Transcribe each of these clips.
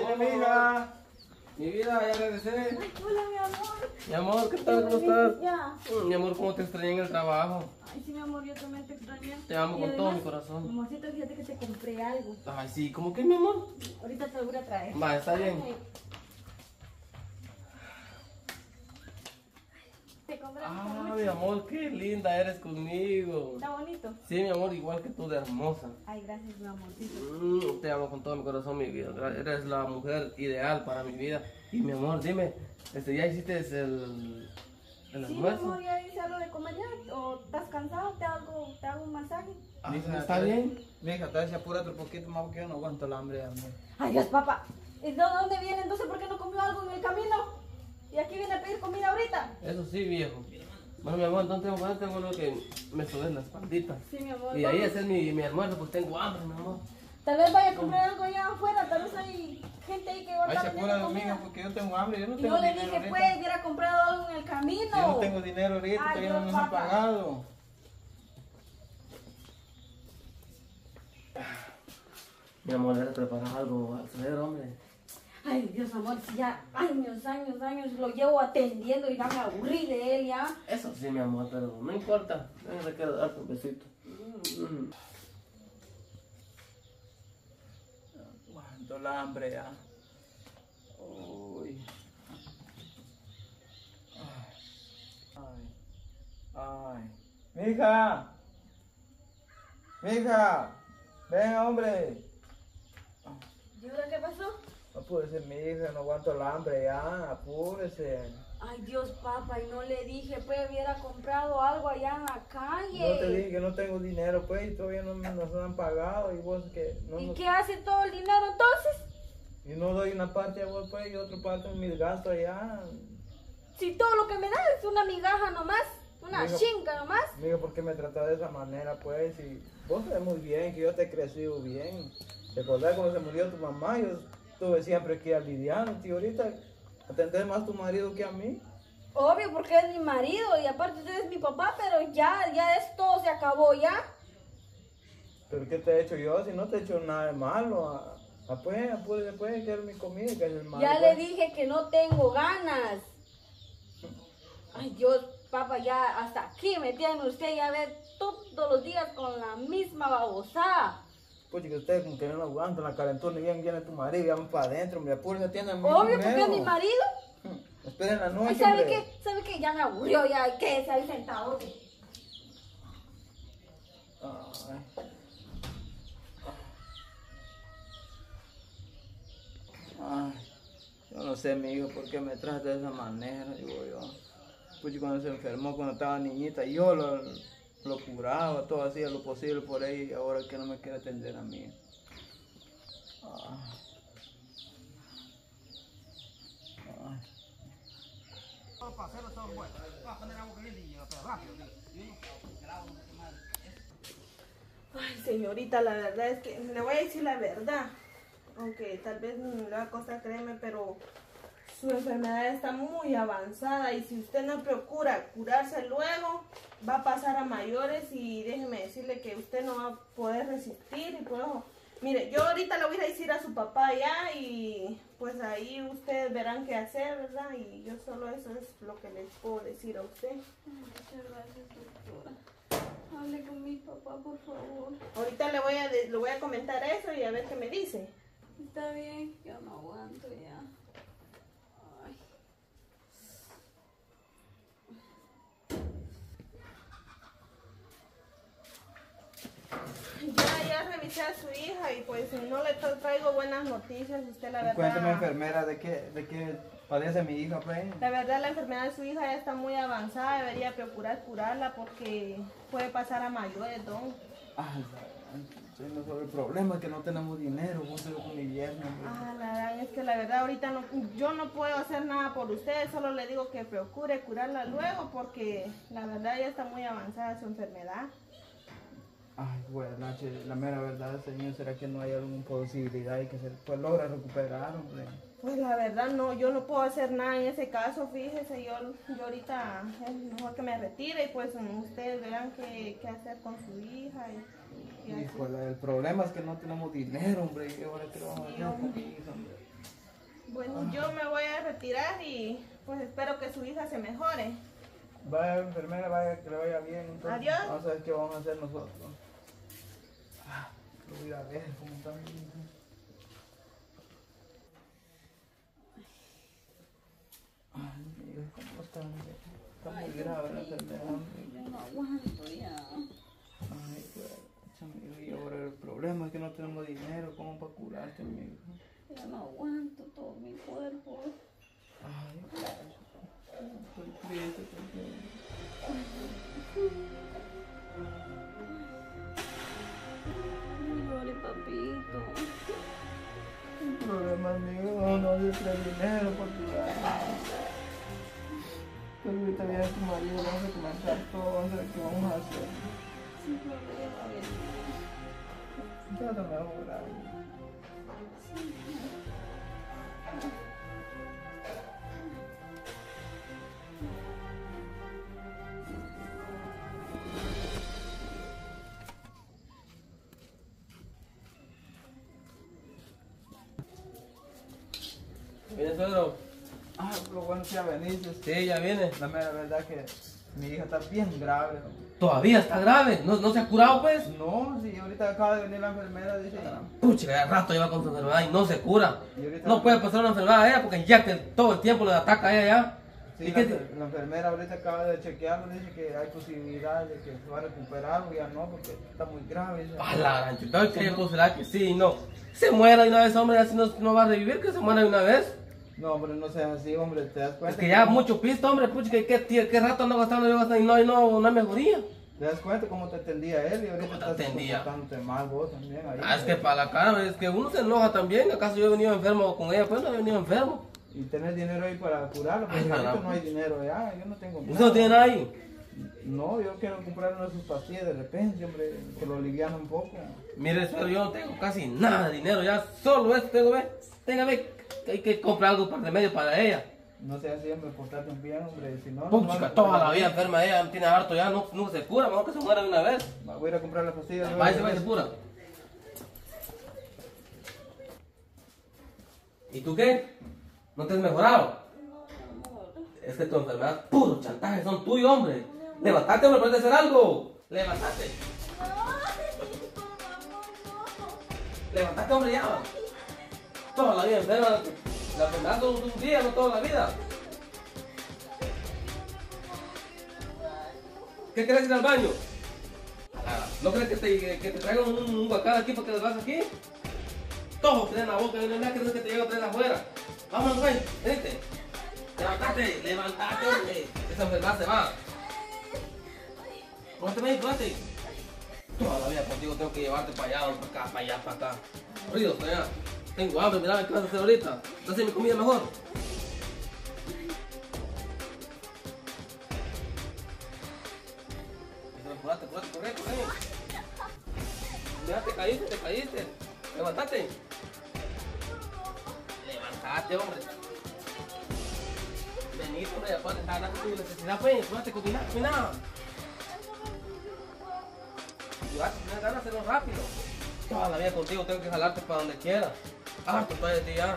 Vine, mija. Mi vida, ya regresé. Ay, hola, mi amor. Mi amor, ¿qué tal? ¿Cómo estás? Ya. Mi amor, ¿cómo te extrañé en el trabajo? Ay, sí, mi amor, yo también te extrañé. Te amo Y con todo además, mi corazón. Amorcito, fíjate que te compré algo. Ay, sí, ¿cómo que, mi amor? Ahorita te lo voy a traer. Va, está bien. Ay. Te compré Ah, mi amor, qué linda eres conmigo. Está bonito. Sí, mi amor, igual que tú de hermosa. Ay, gracias, mi amorcito. Te amo con todo mi corazón, mi vida. Eres la mujer ideal para mi vida. Y mi amor, dime, ¿ya hiciste el Sí, mi almuerzo? amor, ya hice algo de comer ya. ¿O estás cansado? ¿Te hago un masaje? Ah, ¿está bien? Mija, tal vez apúrate un poquito más porque yo no aguanto el hambre, amor. Ay, Dios, papá. ¿Y de dónde viene entonces? ¿Por qué no comió algo en el camino? ¿Y aquí viene a pedir comida ahorita? Eso sí, viejo. Bueno, mi amor, entonces tengo uno que me sube la espaldita. Sí, mi amor. Y ahí vamos. hacer mi almuerzo, pues tengo hambre, mi amor. Tal vez vaya a comprar algo allá afuera. Tal vez hay gente ahí que va a Ay, se estar apura, vendiendo mija, comida. porque yo tengo hambre. Yo no Y tengo yo le dinero dije, ahorita. pues, hubiera comprado algo en el camino. Yo no tengo dinero ahorita, Ay, todavía no Dios, nos han papá. pagado. Mi amor, ¿le preparas algo al saber, hombre? Ay, Dios, amor, si ya años lo llevo atendiendo y ya me aburrí de él, ya. Eso sí, mi amor, pero no importa. Yo le quiero darte un besito. Aguanto el hambre ya. Uy. Ay. Mija. Mija. Ven, hombre. ¿Yuda qué pasó? Apúrese, mi hija, no aguanto el hambre ya. Apúrese. Ay, Dios, papá, y no le dije, pues, hubiera comprado algo allá en la calle. No te dije que no tengo dinero, pues, y todavía no nos han pagado. Y vos que no ¿Y nos- qué hace todo el dinero entonces? Y no doy una parte a vos, pues, y otra parte en mis gastos allá. Si todo lo que me da es una migaja nomás, una Digo- chinga nomás. Amigo, ¿por qué me tratas de esa manera, pues? Y vos sabes muy bien que yo te he crecido bien. ¿Te acordás cuando se murió tu mamá? Yo estuve siempre aquí al lidiar, y ahorita atendés más a tu marido que a mí. Obvio, porque es mi marido y aparte usted es mi papá, pero ya esto se acabó ya. ¿Pero qué te he hecho yo? Si no te he hecho nada de malo. Pues, apúrese, pues, quiero mi comida, que es el malo. Ya pues. le dije que no tengo ganas. Ay, Dios, papá, ya hasta aquí me tiene usted ya ver todos los días con la misma babosada. Pues que ustedes como que no aguantan la calentona y viene tu marido, ya van para adentro, hombre, apúrese, atiendan Obvio, porque es mi marido. Esperen la Ay, noche, ¿sabe hombre. qué? ¿Sabe qué? Ya me aburrió, ya quédese ahí sentado. Ay. Ay, yo no sé, mi hijo, por qué me trata de esa manera, digo yo. Pues cuando se enfermó, cuando estaba niñita, yo lo curaba, todo hacía lo posible por ella y ahora que no me quiere atender a mí. Ay. Ay. Ay, señorita, la verdad es que le voy a decir la verdad, aunque tal vez no le va a costar creerme, pero su enfermedad está muy avanzada y si usted no procura curarse luego, va a pasar a mayores y déjeme decirle que usted no va a poder resistir y por eso, mire, yo ahorita le voy a decir a su papá ya y pues ahí ustedes verán qué hacer, ¿verdad? Y yo solo eso es lo que les puedo decir a usted. Muchas gracias, doctora. Hable con mi papá, por favor. Ahorita le voy a comentar eso y a ver qué me dice. Está bien, yo no aguanto ya. Ay. Ya revisé a su hija y pues no le traigo buenas noticias, usted la Cuéntame, verdad. enfermera, ¿de qué padece mi hija, pues? La verdad la enfermedad de su hija ya está muy avanzada, debería procurar curarla porque puede pasar a mayores, don. Ay, no sobre el problema es que no tenemos dinero, vos sos con mi yerno. hombre. Ah, la verdad es que la verdad ahorita no, yo no puedo hacer nada por usted, solo le digo que procure curarla luego porque la verdad ya está muy avanzada su enfermedad. Ay, bueno, la mera verdad, señor, ¿será que no hay alguna posibilidad y que se pues, logra recuperar, hombre? Pues la verdad no, yo no puedo hacer nada en ese caso, fíjese, yo ahorita es mejor que me retire y pues ustedes verán qué hacer con su hija y así. Híjole, el problema es que no tenemos dinero, hombre, y ahora qué vamos a Sí, hacer con hombre. mi hija, hombre. yo me voy a retirar y pues espero que su hija se mejore. Vaya, enfermera, vaya, que le vaya bien. Entonces, Adiós. vamos a ver qué vamos a hacer nosotros. Lo voy a ir a ver cómo está mi hija. Ay, mi hija, ¿cómo está? Está muy grave la enfermedad. Yo no aguanto ya. Ay, pues, y ahora el problema es que no tenemos dinero. ¿Cómo para curarte, mi hija? Ya no aguanto todo mi cuerpo. Ay, pues, estoy triste también. No llore, papito. El problema es mío, no hay dinero para curarte. Pero ahorita viene tu marido, vamos a comenzar todo, vamos a ver qué vamos a hacer. Sin problema, bien. Ya no me voy a curar. ¿Viene suegro? Ah, lo bueno que ya veniste. Sí, ya viene. La mera verdad que mi hija está bien grave. Todavía está grave. ¿No se ha curado, pues? No, sí, ahorita acaba de venir la enfermera, dice. Pucha, ya rato lleva con su enfermedad y no se cura. Y ahorita- No puede pasar una enfermedad a ella porque ya que todo el tiempo le ataca a ella ya. Sí, ¿Y la, qué? la enfermera ahorita acaba de chequearlo, dice que hay posibilidad de que se va a recuperar o ya no, porque está muy grave. Dice. A la gran chica, que hay posibilidad que sí, no. Se muera de una vez, hombre, así no va a revivir, que se muera de una vez. No, hombre, no seas así, hombre, te das cuenta. Es que ya mucho pisto, hombre, pucha, que rato ando gastando yo gastando y no hay mejoría. Te das cuenta cómo te atendía él y ahorita ¿Cómo te estás atendía? comportándote mal vos también. Ahí, Ah, es que para la cara, es que uno se enoja también. ¿Acaso yo he venido enfermo con ella? Pues no he venido enfermo. Y tener dinero ahí para curarlo, Ay, porque ahorita no. no hay dinero ya, yo no tengo ¿Usted no tiene nada ahí? No, yo quiero comprar una de sus pastillas de repente, hombre, que lo alivian un poco. Mire, suegro, yo no tengo casi nada de dinero, ya solo esto tengo, ve. Téngame, que hay que comprar algo para remedio para ella. No sea así, hombre, portate bien, hombre, si no... Pucha, toda la vida enferma ella, tiene harto ya, no se cura, mejor que se muera de una vez. Voy a ir a comprar las pastillas. Váyase, pura. ¿Y tú qué? ¿No te has mejorado? Es que tu enfermedad, puro chantaje, son tuyos, hombre. Levantate, hombre, puedes hacer algo. Levantate. Levantate, hombre, ya. Toda la vida enferma. La enfermedad son un día, no toda la vida. ¿Qué quieres ir al baño? ¿No crees que te traigan un guacán aquí para que les vas aquí? Todos tienen la boca, no es que te llevo a traer afuera. Vámonos, güey, vente. Levántate, hombre. Esa enfermedad se va. Póngate. Toda la vida contigo tengo que llevarte para allá, para allá, para acá. Ruido, para allá. Tengo hambre, mira qué vas a hacer ahorita. Dame mi comida mejor. Apúrate, corre. Ya te caíste. Levántate. Levántate, hombre. Vení, hombre, ya puedes dejar tu necesidad, pues. Apúrate, cocina. Y vas a tener ganas de hacerlo rápido. Toda la vida contigo tengo que jalarte para donde quiera. Harto estoy de ti ya.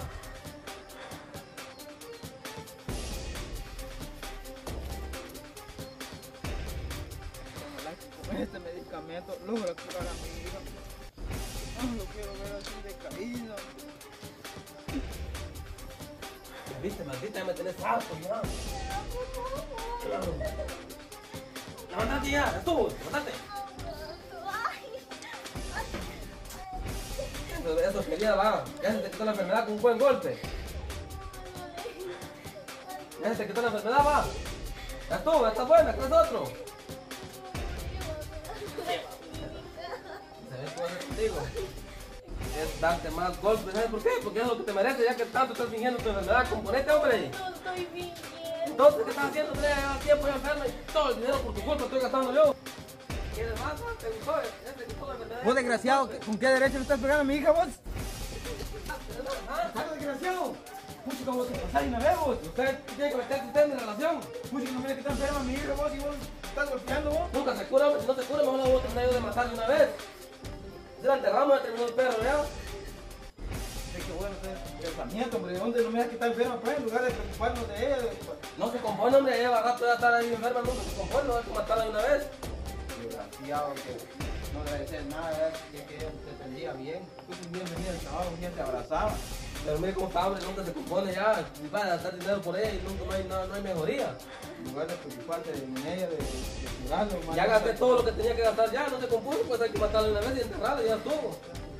Con este medicamento logra curar a mi hija. No lo quiero ver así decaído. Viste, maldita, ya me tenés harto ya. Levántate ya, estuvo, levántate. Eso quería, va. Ya se te quitó la enfermedad con un buen golpe. Ya se te quitó la enfermedad, va. Ya estuvo, ya está buena, ¿qué es otro? ¿Sabes cómo es contigo? Es darte más golpes, ¿sabes por qué? Porque es lo que te merece, ya que tanto estás fingiendo tu enfermedad. Componente, hombre. No estoy fingiendo. Entonces, ¿qué estás haciendo? Hombre, lleva tiempo ya enfermo y todo el dinero por tu culpa estoy gastando yo. ¿Quieres más? ¿Te gustó? Ya te quitó la enfermedad. Vos, desgraciado, ¿con qué derecho le estás pegando a mi hija, vos? ¿Ah? ¡Sale, desgraciado! Mucho como te pasás y me veo, vos. Usted tiene que meterse usted en mi relación. Mucho que no mire que está enferma mi hija, vos, y vos estás golpeando, vos. Nunca se cura, hombre. Si no se cura, mejor la voy a terminar yo de matar de una vez. Si la enterramos, ya terminó el perro, ¿ya? Sí, qué bueno, usted. pensamiento, hombre. ¿Dónde no me deja quitar enferma, pues? En lugar de preocuparnos de ella. No se compone, hombre, lleva rato ya estar ahí enferma, no se compone, no hay que matarla de una vez. Desgraciado, que no debe ser nada, que ella te atendía bien. Tú bien venía al trabajo, bien te abrazaba. Pero mire cómo está, hombre, nunca se compone ya. Y va a gastar dinero por ella y nunca no hay mejoría. En lugar de preocuparte de ella, de curarlo. Ya gasté todo lo que tenía que gastar ya, no se compuso, pues hay que matarla de una vez y enterrarla y ya estuvo.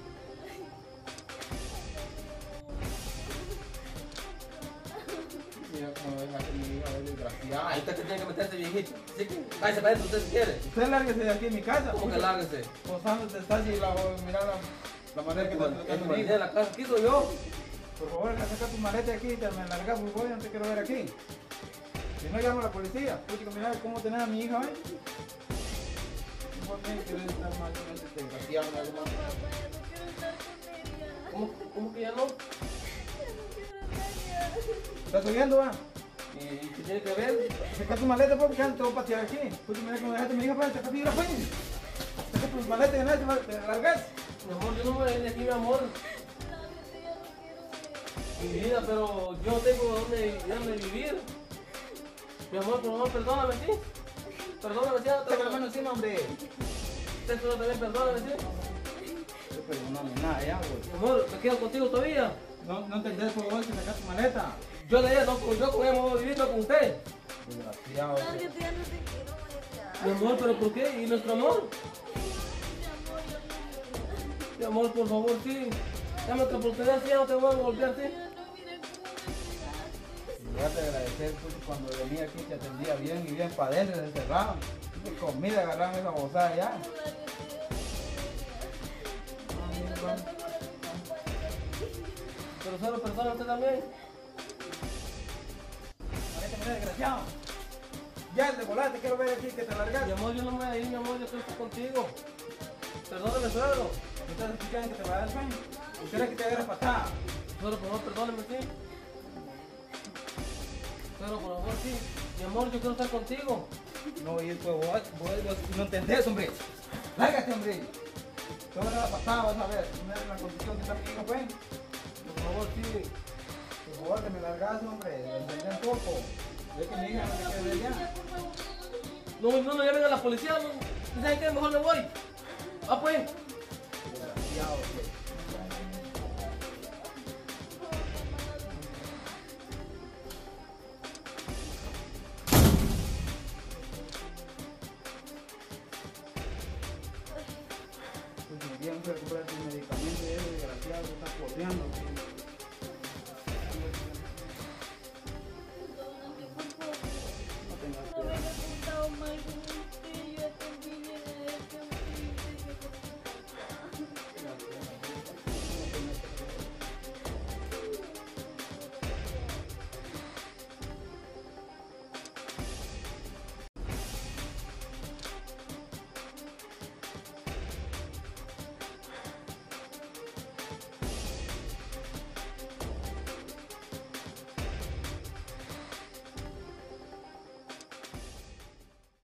Mira cómo deja que mi hija es desgraciada. Ahí usted tiene que meterse viejito. Así que váyase para adentro usted si quiere. Usted lárguese de aquí en mi casa. ¿Cómo que lárguese? Posándote estás y mira la manera que te El tratando mi marido hija. de la casa, aquí soy yo. Por favor, saca tu maleta de aquí y te me largas, por favor, no te quiero ver aquí. Si no, llamo a la policía. Puchico, mira cómo tenés a mi hija, ¿eh? Igualmente debe estar mal con ese desgraciado, ¿no? Papá, ya no quiero estar con ella. ¿Cómo que ya no? Ya no quiero estar ya. ¿Estás oyendo, va? ¿Y qué tiene que ver? Saca tu maleta, porque ya no te voy a pasear aquí. Puchico, mira cómo dejaste a mi hija, pues, saca tu hija, pues. Saca tu maleta y nada, te largas. Mi amor, yo no me voy a ir de aquí, mi amor. Lárguese, ya no quiero ser. Mi vida, pero yo no tengo dónde vivir. Mi amor, por favor, perdóname, ¿sí? Perdóname, ¿sí? Saca la mano encima, hombre. Usted solo también perdóname, ¿sí? No perdóname nada, ya, güey. Mi amor, me quedo contigo todavía. No entendés, por favor, que sacas tu maleta. Yo de ella, yo con ella me voy a vivir, no con usted. Desgraciado. Lárguese, ya no te quiero ver Mi ya. amor, ¿pero por qué? ¿Y nuestro amor? Mi amor, ya no. Mi amor, por favor, sí. Dame otra oportunidad, sí, ya no te voy a golpear, sí. Ya no, mira cómo me En lugar de agradecer, pues, cuando venía aquí te atendía bien y bien para adentro, se encerraban. Y comida agarraban esa bozada ya. Pero solo perdona usted también. Mira, desgraciado. Ya, de volar, te quiero ver aquí, que te largas. Mi amor, yo no me voy a ir, mi amor, yo quiero estar contigo. Perdóname, suegro. ¿Ustedes escuchan que te va a dar sueño? ¿Ustedes que te agarra patada? Suegro, por favor, perdóname, sí. Suegro, por favor, sí. Mi amor, yo quiero estar contigo. No, y pues vos no entendés, hombre. Lárgate, hombre. Te voy a dar la patada, vas a ver. Mira la condición que está mi hijo, pues. Por favor, sí. Por favor, que me largas, hombre. Entendé un poco. Ve que mi hija no te quiere ver ya. No, ya venga la policía. No, ¿saben qué? Mejor me voy. Ah, pues. Desgraciado, pues. Pues bien, fue a comprar tu medicamento y ese desgraciado que está corriendo.